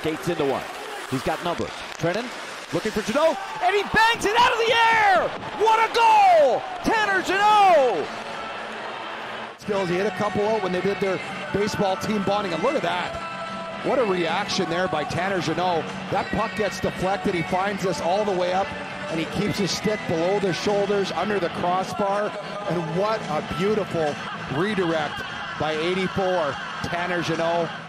skates into one. He's got numbers. Trennan looking for Jeannot, and he bangs it out of the air! What a goal! Tanner Jeannot! Skills, he hit a couple out when they did their baseball team bonding, and look at that. What a reaction there by Tanner Jeannot. That puck gets deflected, he finds us all the way up, and he keeps his stick below the shoulders, under the crossbar, and what a beautiful redirect by 84, Tanner Jeannot.